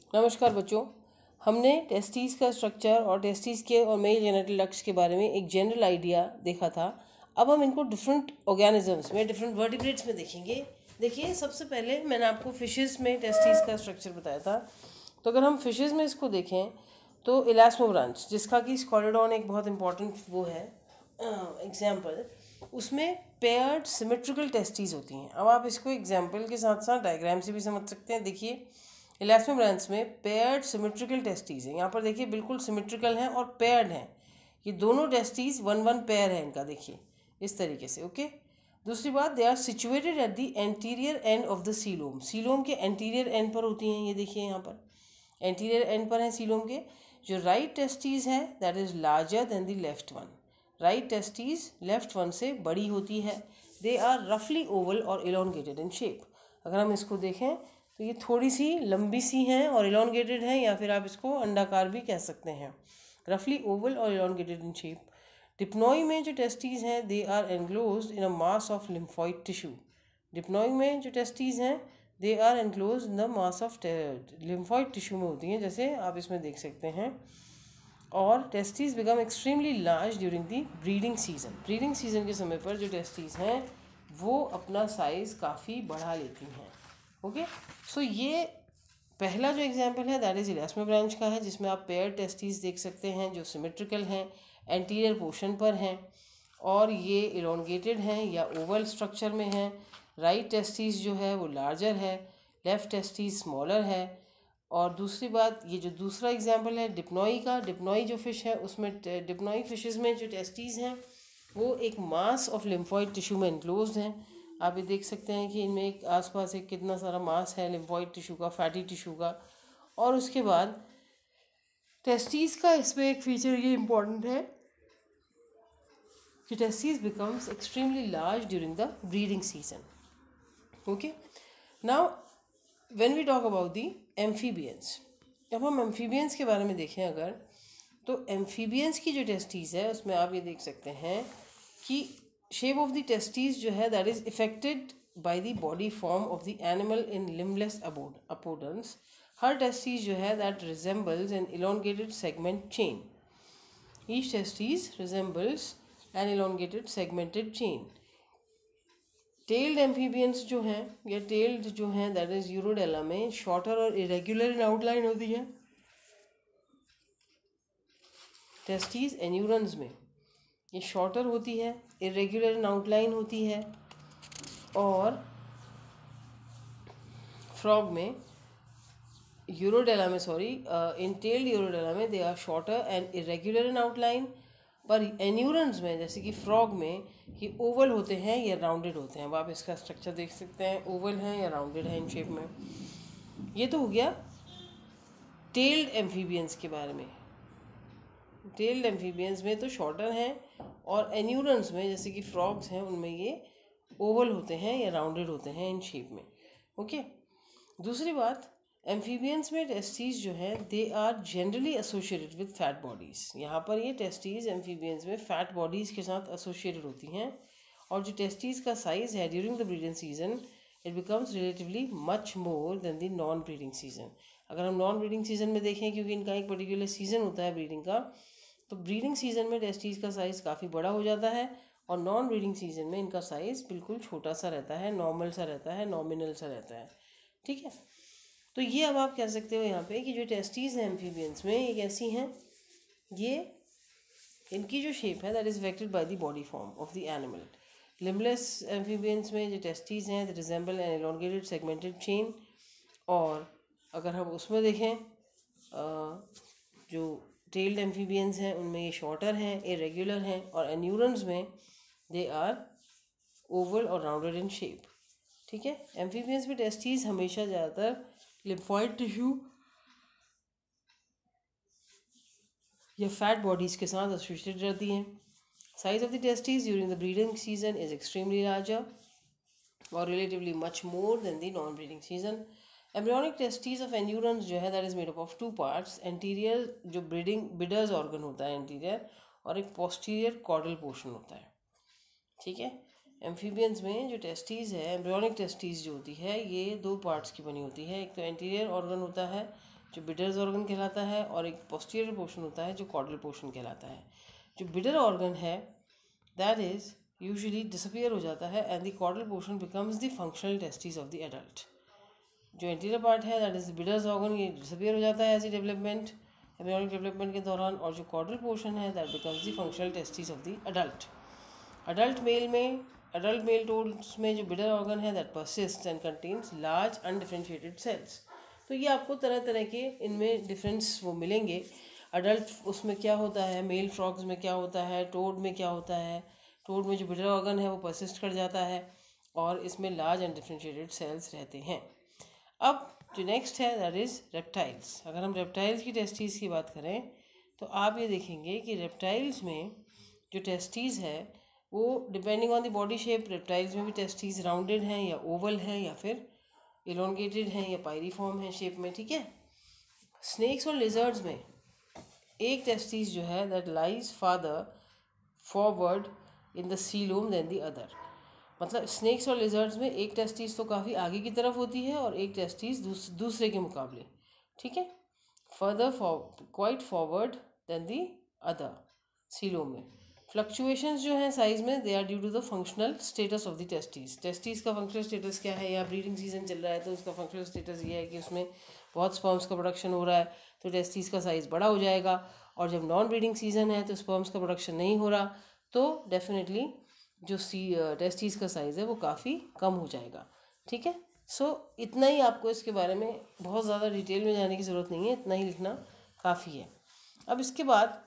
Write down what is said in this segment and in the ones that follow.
नमस्कार बच्चों, हमने टेस्टिस का स्ट्रक्चर और टेस्टिस के और मेल जेनिटल डक्ट्स के बारे में एक जनरल आइडिया देखा था। अब हम इनको डिफरेंट ऑर्गेनिजम्स में, डिफरेंट वर्टिब्रेट्स में देखेंगे। देखिए, सबसे पहले मैंने आपको फिशेस में टेस्टिस का स्ट्रक्चर बताया था। तो अगर हम फिशेस में इसको देखें तो इलास्मोब्रांच, जिसका कि स्कॉलोडॉन एक बहुत इंपॉर्टेंट वो है एग्जाम्पल, उसमें पेयर्ड सिमेट्रिकल टेस्टिस होती हैं। अब आप इसको एग्जाम्पल के साथ साथ डायग्राम से भी समझ सकते हैं। देखिए, इलास्मोब्रांच में पेयर्ड सिमेट्रिकल टेस्टीज है। यहाँ पर देखिए बिल्कुल सिमेट्रिकल हैं और पेयर्ड हैं। ये दोनों टेस्टीज वन वन पेयर है इनका, देखिए इस तरीके से। ओके, दूसरी बात, they are situated at the anterior end of the coelom. Coelom के एंटीरियर एंड पर होती हैं। ये देखिए यहाँ पर एंटीरियर एंड पर हैं सीलोम के। जो राइट टेस्टीज है that is larger than the left one. Right testes left one से बड़ी होती है। दे आर रफली ओवल और इलोंगेटेड इन शेप। अगर हम इसको देखें तो ये थोड़ी सी लंबी सी हैं और इलोंगेटेड हैं, या फिर आप इसको अंडाकार भी कह सकते हैं। रफली ओवल और इलोंगेटेड इन शेप। डिप्नोई में जो टेस्टीज हैं they are enclosed in a mass of lymphoid tissue. Dipnoi में जो टेस्टीज हैं they are enclosed in the mass of lymphoid tissue में होती हैं, जैसे आप इसमें देख सकते हैं। और testes become extremely large during the breeding season. Breeding season के समय पर जो टेस्टीज हैं वो अपना साइज़ काफ़ी बढ़ा लेती हैं। ओके, सो ये पहला जो एग्जांपल है दैट इज़ इलास्मोब्रांच का है, जिसमें आप पेयर टेस्टीज देख सकते हैं जो सिमेट्रिकल हैं, एंटीरियर पोर्शन पर हैं और ये इलोंगेटेड हैं या ओवल स्ट्रक्चर में हैं। राइट टेस्टीज जो है वो लार्जर है, लेफ्ट टेस्टीज स्मॉलर है। और दूसरी बात, ये जो दूसरा एग्जांपल है डिप्नोई का, डिप्नोई जो फिश है उसमें डिप्नोई फिशेस में जो टेस्टीज हैं वो एक मास ऑफ लिम्फॉइड टिश्यू में इनक्लोज्ड हैं। आप ये देख सकते हैं कि इनमें एक आसपास एक कितना सारा मास है लिम्फॉइड टिश्यू का, फैटी टिश्यू का। और उसके बाद टेस्टीज का इसमें एक फीचर ये इम्पॉर्टेंट है कि testes becomes extremely large during the breeding season. Okay, now when we talk about the amphibians, अब हम एम्फीबियंस के बारे में देखें अगर, तो एम्फीबियंस की जो टेस्टीज है उसमें आप ये देख सकते हैं कि शेप ऑफ द टेस्टीज जो है that is affected by the body form of the animal in limbless apodans. हर टेस्टीज जो है that resembles an elongated segment chain. Each testes resembles an elongated segmented chain. Tailed amphibians जो हैं या tailed जो हैं दैट इज यूरोडेला में shorter और इरेगुलर इन आउटलाइन होती है। टेस्टीज एन्यूरन्स में ये शॉर्टर होती है, इरेगुलर इन आउटलाइन होती है। और फ्रॉग में यूरोडेला में इन टेल्ड यूरोडेला में they are shorter and irregular in outline. पर एन्यूरन्स में जैसे कि फ्रॉग में ये ओवल होते हैं या राउंडेड होते हैं। अब आप इसका स्ट्रक्चर देख सकते हैं, ओवल हैं या राउंडेड हैं इन शेप में। ये तो हो गया टेल्ड एम्फीबियंस के बारे में। टेल्ड एम्फीबियंस में तो शॉर्टर हैं और एन्यूरन्स में जैसे कि फ्रॉग्स हैं उनमें ये ओवल होते हैं या राउंडेड होते हैं इन शेप में। ओके, दूसरी बात, एम्फीबियंस में टेस्टीज जो है they are generally associated with fat bodies. यहाँ पर ये टेस्टीज एम्फीबियंस में फैट बॉडीज़ के साथ एसोसिएटेड होती हैं। और जो टेस्टीज का साइज़ है during the breeding season it becomes relatively much more than the non breeding season. अगर हम नॉन ब्रीडिंग सीजन में देखें, क्योंकि इनका एक पर्टिकुलर सीजन होता है ब्रीडिंग का, तो ब्रीडिंग सीजन में टेस्टीज का साइज़ काफ़ी बड़ा हो जाता है और नॉन ब्रीडिंग सीजन में इनका साइज़ बिल्कुल छोटा सा रहता है, नॉर्मल सा रहता है, नॉमिनल सा रहता है। ठीक है, तो ये अब आप कह सकते हो यहाँ पे कि जो टेस्टीज हैं एम्फीबियंस में ये कैसी हैं, ये इनकी जो शेप है that is affected by the body form of the animal. Limbless amphibians में जो टेस्टीज हैं that resemble an elongated segmented chain. और अगर हम उसमें देखें जो टेल्ड एम्फीबियंस हैं उनमें ये शॉर्टर हैं, इरेगुलर हैं। और एन्यूरन्स में दे आर ओवल और राउंडेड इन शेप। ठीक है, एम्फीबियंस में टेस्टीज हमेशा ज़्यादातर लिम्फॉइड टिश्यू या फैट बॉडीज़ के साथ एसोसिएटेड रहती हैं। Size of the testes during the breeding season is extremely larger और relatively much more than the non breeding season. Embryonic testes of anurans जो है that is made up of two parts. Anterior जो Bidder's organ होता है anterior, और एक posterior chordal portion होता है। ठीक है, एम्फीबियंस में जो टेस्टीज़ है, एम्ब्रियोनिक टेस्टीज़ जो होती है, ये दो पार्ट्स की बनी होती है। एक तो एंटीरियर ऑर्गन होता है जो बिडर्स ऑर्गन कहलाता है, और एक पोस्टीरियर पोर्शन होता है जो कॉर्डल पोर्शन कहलाता है। जो बिडर ऑर्गन है दैट इज यूजुअली डिसअपियर हो जाता है and the caudal portion becomes the functional testis of the adult. जो एंटीरियर पार्ट है दैट इज बिडर्स ऑर्गन, ये डिसअपियर हो जाता है as a development, embryonic development के दौरान, और जो कॉर्डल पोर्शन है that becomes the functional testis of the adult. Adult male toads में जो बिडर ऑर्गन है that persist and contains large undifferentiated cells. तो ये आपको तरह तरह के इनमें डिफरेंस वो मिलेंगे। अडल्ट उसमें क्या होता है, मेल फ्रॉग्स में क्या होता है, टोड में क्या होता है। टोड में जो बिडर ऑर्गन है वो परसिस्ट कर जाता है और इसमें लार्ज अनडिफरेंशिएटेड सेल्स रहते हैं। अब जो नेक्स्ट है दैट इज़ रेप्टाइल्स। अगर हम रेप्टाइल्स की टेस्टीज की बात करें तो आप ये देखेंगे कि रेप्टाइल्स में जो टेस्टीज है वो depending on the body shape, reptiles में भी टेस्टीज राउंडेड हैं या ओवल हैं या फिर इलोंगेटेड हैं या पायरीफॉर्म है शेप में, ठीक है। स्नेक्स और लिजर्ड्स में एक टेस्टीज जो है that lies farther forward in the coelom than the other. मतलब स्नेक्स और लिजर्ड्स में एक टेस्टीज तो काफ़ी आगे की तरफ होती है और एक टेस्टीज दूसरे के मुकाबले, ठीक है, further quite forward than the other coelom में। फ्लक्चुएशंस जो हैं साइज में they are due to the functional status of the testes. Testes का फंक्शनल स्टेटस क्या है, या ब्रीडिंग सीजन चल रहा है तो उसका फंक्शनल स्टेटस ये है कि उसमें बहुत स्पर्म्स का प्रोडक्शन हो रहा है तो टेस्टीज का साइज़ बड़ा हो जाएगा, और जब नॉन ब्रीडिंग सीजन है तो स्पर्म्स का प्रोडक्शन नहीं हो रहा तो डेफिनेटली जो टेस्टीज का साइज़ है वो काफ़ी कम हो जाएगा, ठीक है। सो इतना ही, आपको इसके बारे में बहुत ज़्यादा डिटेल में जाने की ज़रूरत नहीं है, इतना ही लिखना काफ़ी है। अब इसके बाद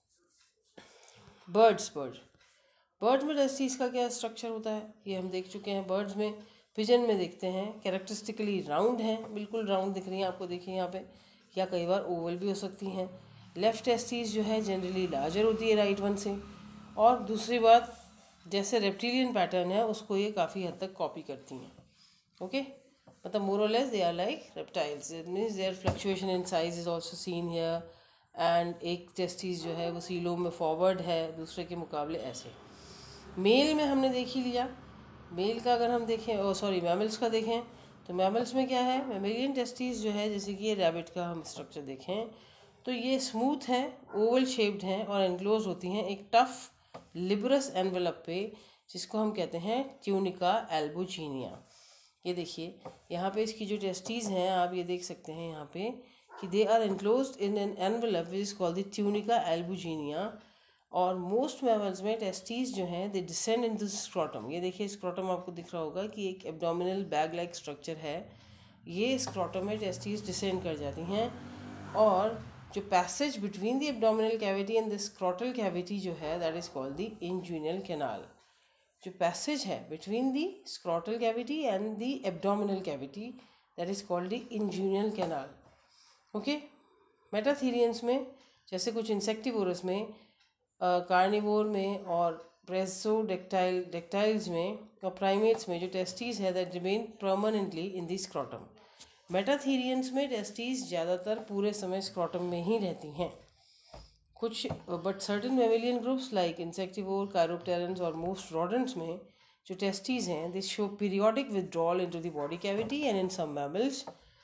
बर्ड्स में टेस्टीज का क्या स्ट्रक्चर होता है ये हम देख चुके हैं। बर्ड्स में पिजन में देखते हैं कैरेक्टरिस्टिकली राउंड हैं, बिल्कुल राउंड दिख रही हैं आपको, देखिए यहाँ पे, या कई बार ओवल भी हो सकती हैं। लेफ्ट टेस्टीज जो है जनरली लार्जर होती है राइट वन से, और दूसरी बात जैसे रेप्टिलियन पैटर्न है उसको ये काफ़ी हद तक कॉपी करती हैं, ओके। मतलब मोर और less they are like reptiles, it means their fluctuation in size is also seen here, and एक टेस्टीज जो है वो सीलोम में फॉरवर्ड है दूसरे के मुकाबले ऐसे। मेल में हमने देख ही लिया, मेल का अगर हम देखें, सॉरी मैमल्स का देखें तो मैमल्स में क्या है, मैमेलियन टेस्टीज जो है जैसे कि ये रैबिट का हम स्ट्रक्चर देखें तो ये स्मूथ हैं, ओवल शेप्ड हैं और एनक्लोज होती हैं एक टफ लिबरस एनवेलप पे, जिसको हम कहते हैं ट्यूनिका एल्बुजिनिया। ये देखिए यहाँ पे इसकी जो टेस्टीज हैं आप ये देख सकते हैं यहाँ पे कि they are enclosed in an envelope which is called the tunica albuginea. और मोस्ट मैमल्स में टेस्टीज जो हैं they descend in the scrotum. ये देखिए स्क्रोटम आपको दिख रहा होगा कि एक एब्डोमिनल बैग लाइक स्ट्रक्चर है, ये स्क्रोटम में टेस्टीज डिसेंड कर जाती हैं, और जो passage between the abdominal cavity and the scrotal cavity जो है that is called the inguinal canal. जो पैसेज है between the scrotal cavity and the abdominal cavity that is called the inguinal canal, okay. Metatherians में जैसे कुछ insectivorous में, carnivore में और प्रेसोडेक्टाइल्स में और प्राइमेट्स में जो टेस्टीज है that remain permanently in the scrotum. Metatherians में टेस्टीज ज़्यादातर पूरे समय स्क्रोटम में ही रहती हैं। कुछ but certain mammalian groups like insectivore, chiropterans और मोस्ट रोडेंट्स में जो टेस्टीज हैं they show periodic withdrawal into the body cavity and in some mammals,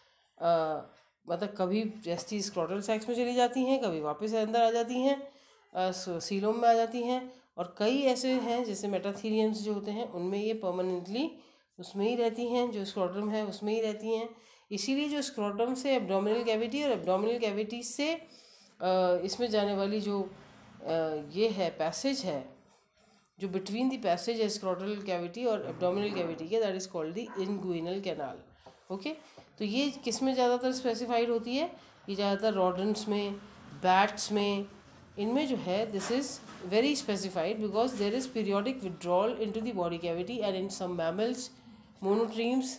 मतलब कभी टेस्टीज स्क्रोटल सैक्स में चली जाती हैं, कभी वापस अंदर आ जाती हैं, सीलोम में आ जाती हैं, और कई ऐसे हैं जैसे मेटाथीरियंस जो होते हैं उनमें ये परमानेंटली उसमें ही रहती हैं, जो स्क्रोटम है उसमें ही रहती हैं। इसीलिए जो स्क्रोटम से एब्डोमिनल कैविटी और एब्डोमिनल कैविटी से इसमें जाने वाली जो ये है पैसेज है, जो बिटवीन द पैसेज है स्क्रोटल कैविटी और एब्डोमिनल कैविटी के, that is called the inguinal canal, okay. तो ये किस में ज़्यादातर स्पेसिफाइड होती है, ये ज़्यादातर रॉडेंट्स में, बैट्स में, इनमें जो है this is very specified because there is periodic withdrawal into the body cavity, and in some mammals, monotremes,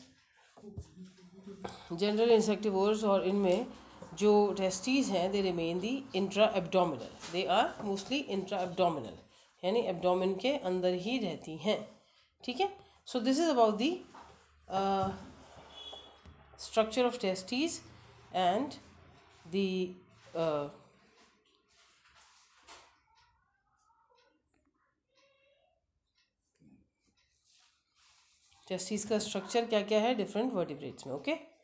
general insectivores, और इनमें जो टेस्टीज हैं they remain the intra abdominal, they are mostly intra abdominal, यानी abdomen के अंदर ही रहती हैं, ठीक है। So this is about the structure of testes and the testes का स्ट्रक्चर क्या क्या है डिफरेंट वर्टिब्रेट्स में, ओके।